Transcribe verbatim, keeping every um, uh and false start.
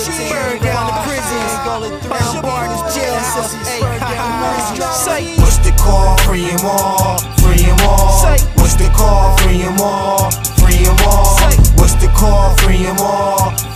Bird down to prisons, Bound bar in his jail cell. Say, what's the call? Free 'em all, free 'em all. What's the call? Free 'em all, free 'em all. What's the call? Free 'em all.